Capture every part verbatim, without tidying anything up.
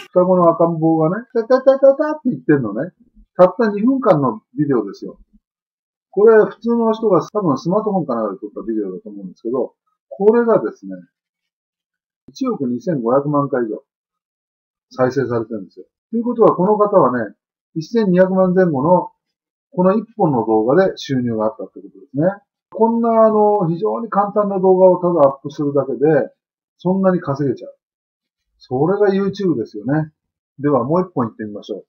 双子の赤ん坊がね、タタタタタって言ってんのね。たったにふんかんのビデオですよ。これ普通の人が多分スマートフォンかなんかで撮ったビデオだと思うんですけど、これがですね、いちおくにせんごひゃくまんかい以上再生されてるんですよ。ということはこの方はね、せんにひゃくまんぜん後のこのいっぽんの動画で収入があったってことですね。こんなあの、非常に簡単な動画をただアップするだけで、そんなに稼げちゃう。それが YouTube ですよね。ではもう一本行ってみましょう。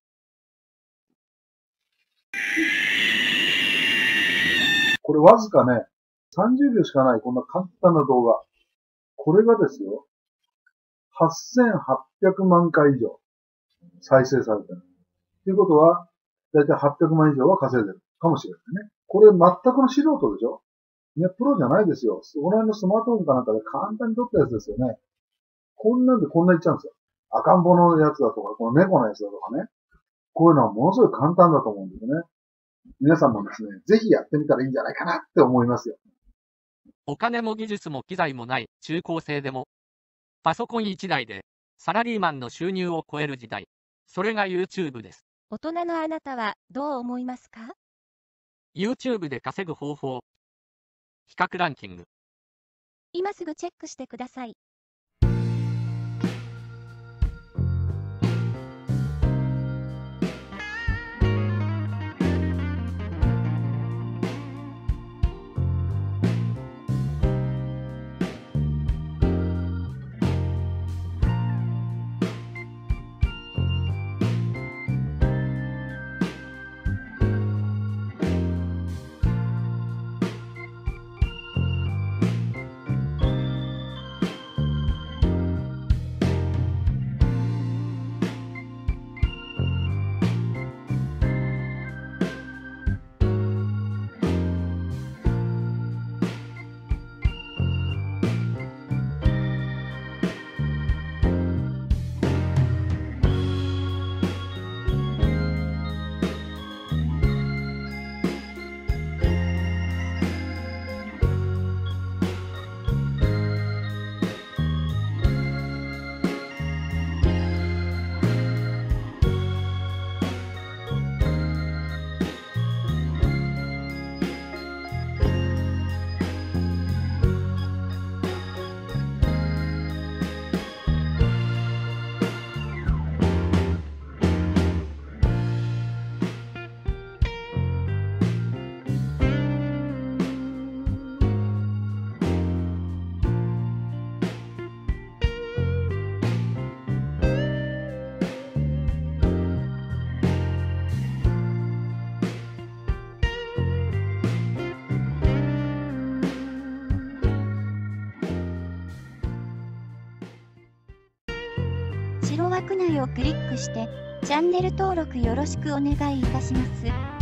これわずかね、さんじゅうびょうしかないこんな簡単な動画。これがですよ、はっせんはっぴゃくまんかい以上再生されてる。ということは、だいたいはっぴゃくまん以上は稼いでるかもしれないね。これ全くの素人でしょ？ね、プロじゃないですよ。その辺のスマートフォンかなんかで簡単に撮ったやつですよね。こんなんでこんな言っちゃうんですよ。赤ん坊のやつだとか、この猫のやつだとかね。こういうのはものすごい簡単だと思うんですね。皆さんもですね、ぜひやってみたらいいんじゃないかなって思いますよ。 お金も技術も機材もない中高生でも、パソコンいちだいでサラリーマンの収入を超える時代。それが YouTube です。 大人のあなたはどう思いますか？ YouTube で稼ぐ方法。比較ランキング。 今すぐチェックしてください。白枠内をクリックしてチャンネル登録よろしくお願いいたします。